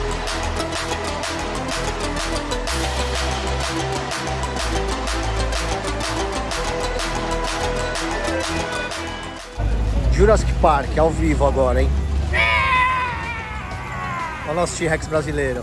Jurassic Park, ao vivo agora, hein? Olha o nosso T-Rex brasileiro.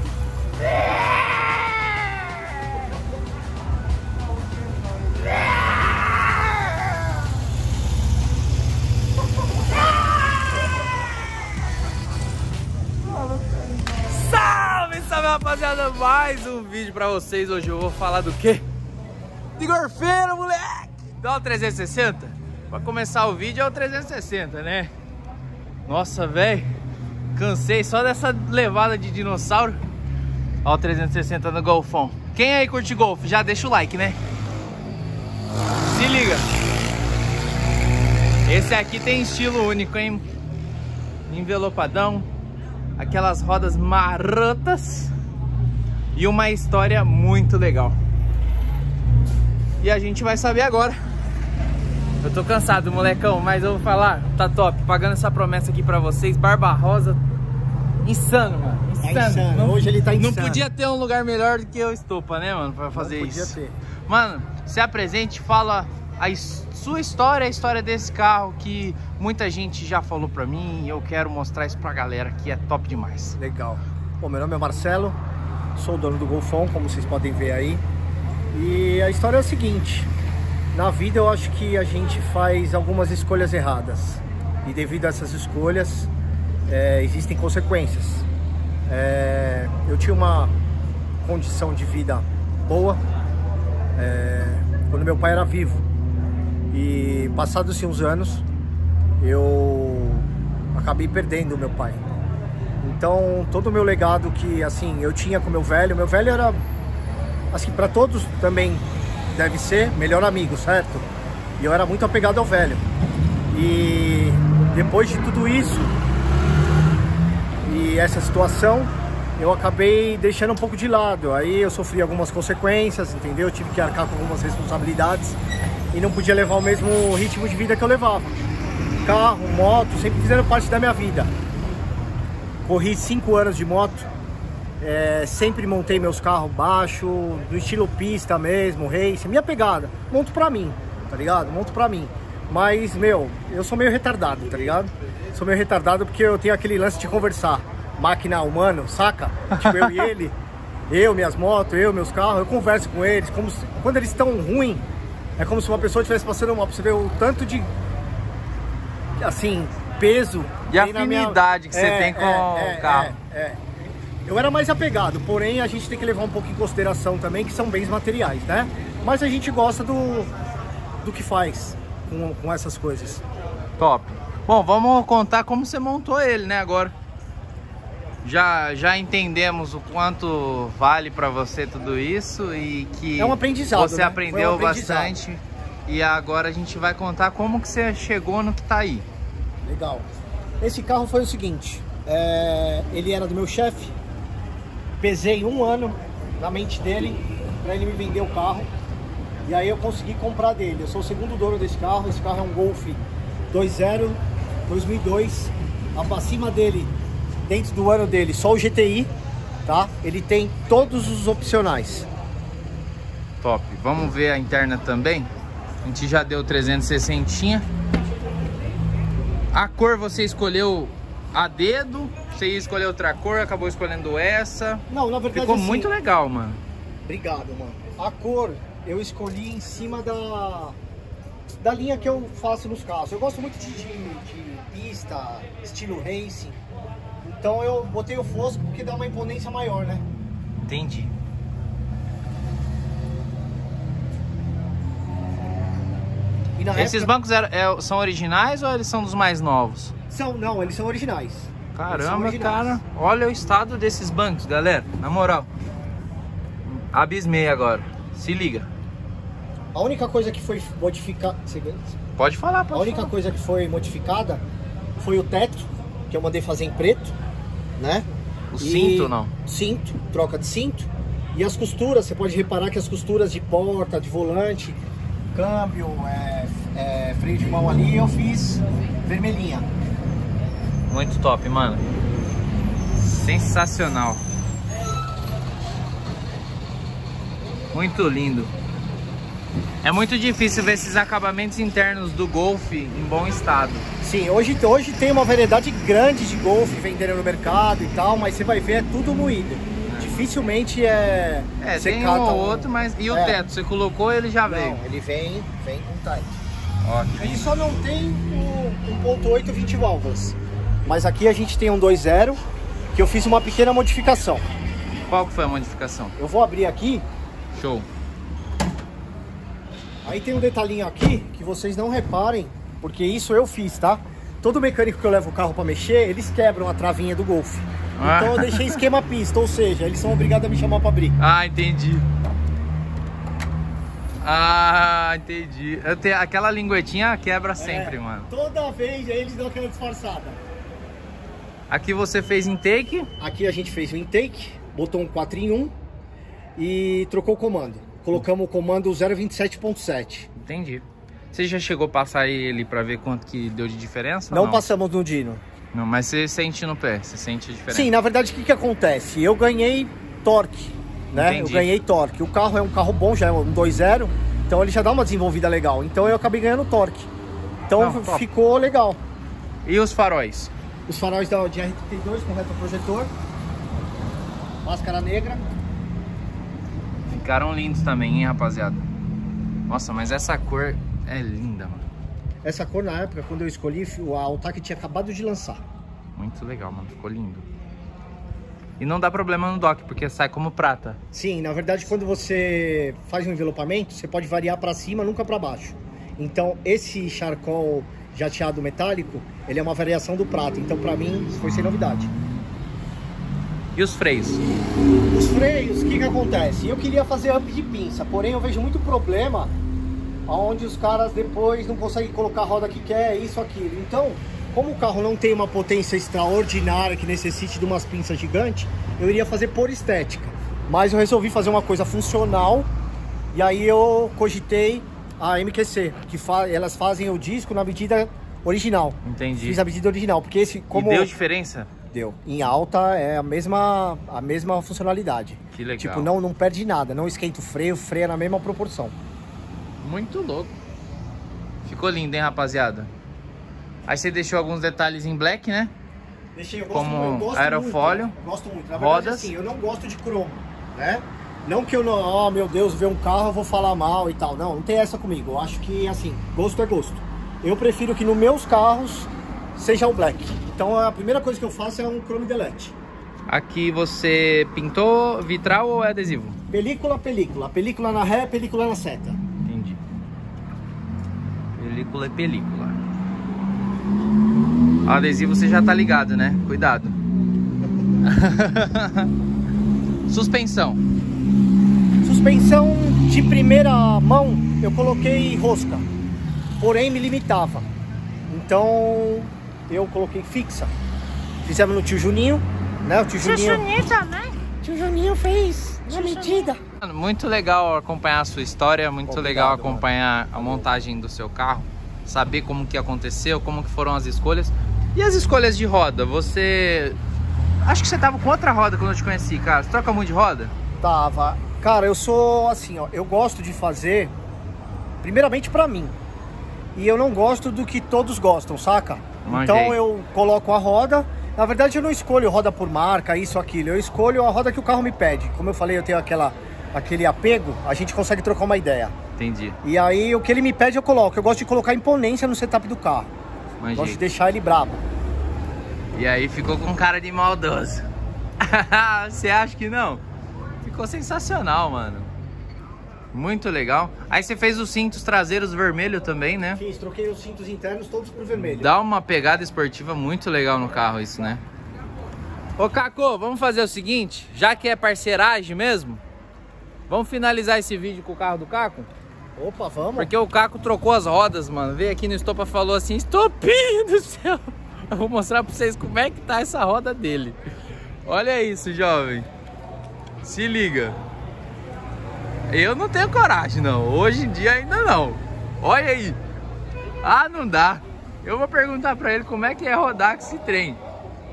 Salve, salve, rapaziada! Mais um vídeo pra vocês. Hoje eu vou falar do quê? De gorfeiro, moleque! Dá o 360? Pra começar o vídeo é o 360, né? Nossa, velho, cansei só dessa levada de dinossauro. Ó o 360 no Golfão. Quem aí curte golfe, já deixa o like, né? Se liga. Esse aqui tem estilo único, hein? Envelopadão, aquelas rodas marotas e uma história muito legal. E a gente vai saber agora. Eu tô cansado, molecão, mas eu vou falar, tá top. Pagando essa promessa aqui pra vocês, Barba Rosa. Insano, mano. Insano. Tá insano. Não, hoje ele tá insano. Não podia ter um lugar melhor do que eu Estopa, né, mano? Pra fazer não isso. Podia ter. Mano, se apresente, fala sua história, a história desse carro que muita gente já falou pra mim. E eu quero mostrar isso pra galera, que é top demais. Legal. Bom, meu nome é Marcelo, sou o dono do Golfão, como vocês podem ver aí. E a história é o seguinte. Na vida eu acho que a gente faz algumas escolhas erradas. E devido a essas escolhas, existem consequências. Eu tinha uma condição de vida boa quando meu pai era vivo. E passados uns anos, eu acabei perdendo o meu pai. Então todo o meu legado que assim eu tinha com meu velho era, assim, para todos também deve ser melhor amigo, certo? E eu era muito apegado ao velho. E depois de tudo isso e essa situação, eu acabei deixando um pouco de lado. Aí eu sofri algumas consequências, entendeu? Eu tive que arcar com algumas responsabilidades e não podia levar o mesmo ritmo de vida que eu levava. Carro, moto, sempre fizeram parte da minha vida. Corri 5 anos de moto. Sempre montei meus carros baixo, no estilo pista mesmo, race, minha pegada. Monto pra mim, tá ligado? Monto pra mim. Mas, meu, eu sou meio retardado, tá ligado? Sou meio retardado porque eu tenho aquele lance de conversar. Máquina humano, saca? Tipo, eu e ele, minhas motos, meus carros, eu converso com eles. Quando eles estão ruins, é como se uma pessoa estivesse passando mal. Pra você ver o tanto de, assim, peso e afinidade que você tem com o carro. Eu era mais apegado, porém a gente tem que levar um pouco em consideração também que são bens materiais, né? Mas a gente gosta do que faz com essas coisas. Top. Bom, vamos contar como você montou ele, né, agora. Já entendemos o quanto vale pra você tudo isso e que é um aprendizado, você, né? Aprendeu bastante. E agora a gente vai contar como que você chegou no que tá aí. Legal. Esse carro foi o seguinte, ele era do meu chefe. Pesei 1 ano na mente dele para ele me vender o carro. E aí eu consegui comprar dele. Eu sou o segundo dono desse carro. Esse carro é um Golf 2.0 2002. Acima dele, dentro do ano dele, só o GTI, tá? Ele tem todos os opcionais. Top. Vamos ver a interna também. A gente já deu 360. A cor você escolheu a dedo? Você ia escolher outra cor, acabou escolhendo essa. Não, na verdade ficou assim, muito legal, mano. Obrigado, mano. A cor eu escolhi em cima da linha que eu faço nos carros. Eu gosto muito de pista, estilo racing. Então eu botei o fosco porque dá uma imponência maior, né? Entendi. E esses bancos são originais ou eles são dos mais novos? Não, eles são originais. Caramba, cara, olha o estado desses bancos, galera, na moral. Abismei agora, se liga. A única coisa que foi modificada... Pode falar, A única coisa que foi modificada foi o teto, que eu mandei fazer em preto, né? O cinto não? Cinto, troca de cinto. E as costuras, você pode reparar que as costuras de porta, de volante, câmbio, freio de mão ali, eu fiz vermelhinha. Muito top, mano. Sensacional. Muito lindo. É muito difícil ver esses acabamentos internos do Golf em bom estado. Sim, hoje tem uma variedade grande de Golf vendendo no mercado e tal, mas você vai ver, é tudo moído. Dificilmente tem um ou outro, mas... E o teto? Você colocou, ele já veio? Não, ele vem com tight. Ótimo. Ele só não tem o 1.8 20 válvulas. Mas aqui a gente tem um 2.0, que eu fiz uma pequena modificação. Qual que foi a modificação? Eu vou abrir aqui. Show. Aí tem um detalhinho aqui que vocês não reparem, porque isso eu fiz, tá? Todo mecânico que eu levo o carro para mexer, eles quebram a travinha do Golf. Então eu deixei esquema pista, ou seja, eles são obrigados a me chamar para abrir. Ah, entendi. Ah, entendi. Aquela linguetinha quebra sempre, mano. Toda vez eles dão aquela disfarçada. Aqui você fez intake? Aqui a gente fez o intake, botou um 4 em 1 e trocou o comando. Colocamos o comando 027.7. Entendi. Você já chegou a passar ele para ver quanto que deu de diferença? Não passamos no Dino. Não, mas você sente no pé, você sente a diferença. Sim, na verdade o que acontece? Eu ganhei torque, né? Entendi. Eu ganhei torque. O carro é um carro bom, já é um 2.0, então ele já dá uma desenvolvida legal. Então eu acabei ganhando torque. Então ficou legal. E os faróis? Os faróis da GR32 com retroprojetor. Máscara negra. Ficaram lindos também, hein, rapaziada? Nossa, mas essa cor é linda, mano. Essa cor, na época, quando eu escolhi, a Altac tinha acabado de lançar. Muito legal, mano. Ficou lindo. E não dá problema no dock, porque sai como prata. Sim, na verdade, quando você faz um envelopamento, você pode variar para cima, nunca para baixo. Então, esse charcoal jateado metálico, ele é uma variação do prata. Então, para mim, foi sem novidade. E os freios? Os freios, o que acontece? Eu queria fazer up de pinça, porém eu vejo muito problema onde os caras depois não conseguem colocar a roda que quer, isso, aquilo. Então, como o carro não tem uma potência extraordinária que necessite de umas pinças gigantes, eu iria fazer por estética. Mas eu resolvi fazer uma coisa funcional e aí eu cogitei a MQC, que elas fazem o disco na medida original. Entendi. Fiz a medida original, porque esse... E deu diferença? Deu. Em alta é a mesma funcionalidade. Que legal. Tipo, não perde nada, não esquenta o freio freia na mesma proporção. Muito louco. Ficou lindo, hein, rapaziada? Aí você deixou alguns detalhes em black, né? Deixei, eu gosto aerofólio, muito. Gosto muito. Na verdade, rodas. assim, eu não gosto de cromo, né? Não que eu não, oh meu Deus, ver um carro eu vou falar mal e tal. Não tem essa comigo. Eu acho que, assim, gosto é gosto. Eu prefiro que nos meus carros seja o black. Então a primeira coisa que eu faço é um chrome delete. Aqui você pintou vitral ou é adesivo? Película. Película na ré, película na seta. Entendi. Película é película. O adesivo você já tá ligado, né? Cuidado. Suspensão. Suspensão de primeira mão eu coloquei rosca, porém me limitava. Então eu coloquei fixa. Fizemos no tio Juninho, né? O tio Juninho também. Tio Juninho fez na medida. Muito legal acompanhar a sua história, muito legal acompanhar a montagem do seu carro, saber como que aconteceu, como que foram as escolhas. E as escolhas de roda, você... Acho que você tava com outra roda quando eu te conheci, cara. Você troca muito de roda? Tava. Cara, eu sou assim, ó, eu gosto de fazer primeiramente pra mim. E eu não gosto do que todos gostam, saca? Manjei. Então eu coloco a roda. Na verdade eu não escolho roda por marca, isso, aquilo. Eu escolho a roda que o carro me pede. Como eu falei, eu tenho aquele apego, a gente consegue trocar uma ideia. Entendi. E aí o que ele me pede eu coloco. Eu gosto de colocar imponência no setup do carro. Manjei. Gosto de deixar ele brabo. E aí ficou com cara de maldoso. Você acha que não? Ficou sensacional, mano. Muito legal. Aí você fez os cintos traseiros vermelho também, né? Fiz, troquei os cintos internos todos por vermelho. Dá uma pegada esportiva muito legal no carro isso, né? Ô Caco, vamos fazer o seguinte, já que é parceiragem mesmo, vamos finalizar esse vídeo com o carro do Caco? Opa, vamos. Porque o Caco trocou as rodas, mano. Veio aqui no Estopa e falou assim, estopinho do céu. Eu vou mostrar pra vocês como é que tá essa roda dele. Olha isso, jovem. Se liga. Eu não tenho coragem, não. Hoje em dia ainda não. Olha aí. Ah, não dá. Eu vou perguntar pra ele como é que é rodar com esse trem.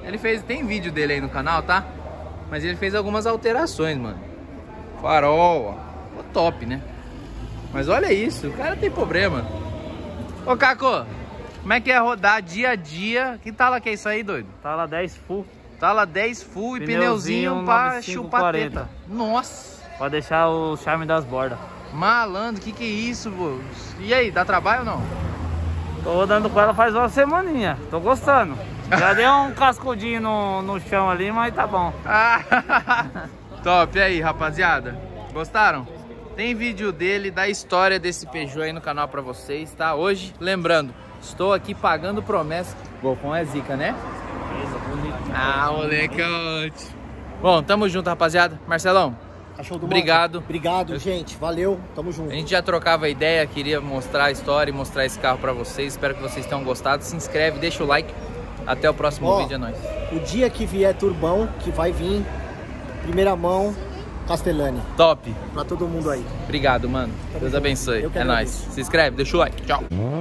Ele fez, tem vídeo dele aí no canal, tá? Mas ele fez algumas alterações, mano. Farol, ó, top, né? Mas olha isso, o cara tem problema. Ô, Caco, como é que é rodar dia a dia? Que tala que é isso aí, doido? Tala 10 full. Tala 10 full e pneuzinho pra chupar teta. Nossa! Pra deixar o charme das bordas. Malandro, que é isso, vô? E aí, dá trabalho ou não? Tô rodando com ela faz uma semaninha. Tô gostando. Já deu um cascudinho no chão ali, mas tá bom. Top, e aí, rapaziada? Gostaram? Tem vídeo dele, da história desse Peugeot aí no canal pra vocês, tá? Hoje, lembrando, estou aqui pagando promessa. Golfão é zica, né? Ah, moleque, ótimo. Bom, tamo junto, rapaziada. Marcelão, Achou do obrigado. Marco? Obrigado, gente. Valeu, tamo junto. A gente já trocava ideia, queria mostrar a história e mostrar esse carro pra vocês. Espero que vocês tenham gostado. Se inscreve, deixa o like. Até o próximo vídeo, é nóis. O dia que vier turbão, que vai vir, primeira mão, Castellani. Top. Pra todo mundo aí. Obrigado, mano. Deus abençoe. É nóis. Se inscreve, deixa o like. Tchau.